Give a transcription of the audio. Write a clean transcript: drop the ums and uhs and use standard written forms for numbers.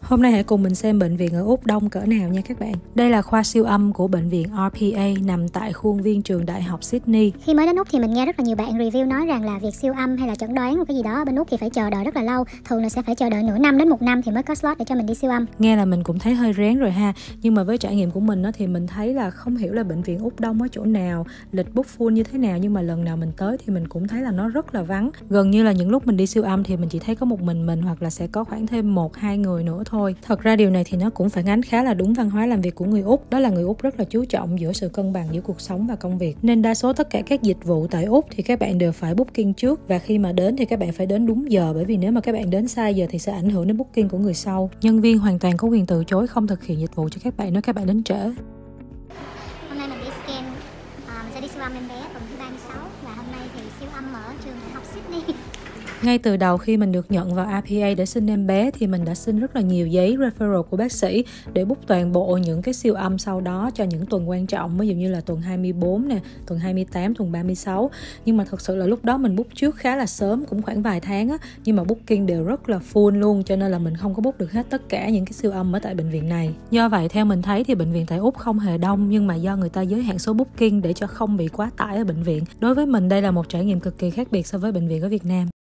Hôm nay hãy cùng mình xem bệnh viện ở Úc đông cỡ nào nha các bạn. Đây là khoa siêu âm của bệnh viện RPA nằm tại khuôn viên trường đại học Sydney. Khi mới đến Úc thì mình nghe rất là nhiều bạn review nói rằng là việc siêu âm hay là chẩn đoán một cái gì đó ở bên Úc thì phải chờ đợi rất là lâu. Thường là sẽ phải chờ đợi nửa năm đến 1 năm thì mới có slot để cho mình đi siêu âm. Nghe là mình cũng thấy hơi rén rồi ha. Nhưng mà với trải nghiệm của mình thì mình thấy là không hiểu là bệnh viện Úc đông ở chỗ nào, lịch book full như thế nào, nhưng mà lần nào mình tới thì mình cũng thấy là nó rất là vắng. Gần như là những lúc mình đi siêu âm thì mình chỉ thấy có một mình hoặc là sẽ có khoảng thêm 1-2 người nữa thôi. Thật ra điều này thì nó cũng phản ánh khá là đúng văn hóa làm việc của người Úc. Đó là người Úc rất là chú trọng giữa sự cân bằng giữa cuộc sống và công việc. Nên đa số tất cả các dịch vụ tại Úc thì các bạn đều phải booking trước, và khi mà đến thì các bạn phải đến đúng giờ, bởi vì nếu mà các bạn đến sai giờ thì sẽ ảnh hưởng đến booking của người sau. Nhân viên hoàn toàn có quyền từ chối không thực hiện dịch vụ cho các bạn nếu các bạn đến trễ. Hôm nay mình đi scan, mình sẽ đi siêu âm em bé tuần thứ 36 và hôm nay thì siêu âm ở trường đại học Sydney. Ngay từ đầu khi mình được nhận vào RPA để sinh em bé thì mình đã xin rất là nhiều giấy referral của bác sĩ để book toàn bộ những cái siêu âm sau đó cho những tuần quan trọng, ví dụ như là tuần 24 nè, tuần 28, tuần 36. Nhưng mà thật sự là lúc đó mình book trước khá là sớm, cũng khoảng vài tháng á, nhưng mà booking đều rất là full luôn, cho nên là mình không có book được hết tất cả những cái siêu âm ở tại bệnh viện này. Do vậy theo mình thấy thì bệnh viện tại Úc không hề đông, nhưng mà do người ta giới hạn số booking để cho không bị quá tải ở bệnh viện. Đối với mình đây là một trải nghiệm cực kỳ khác biệt so với bệnh viện ở Việt Nam.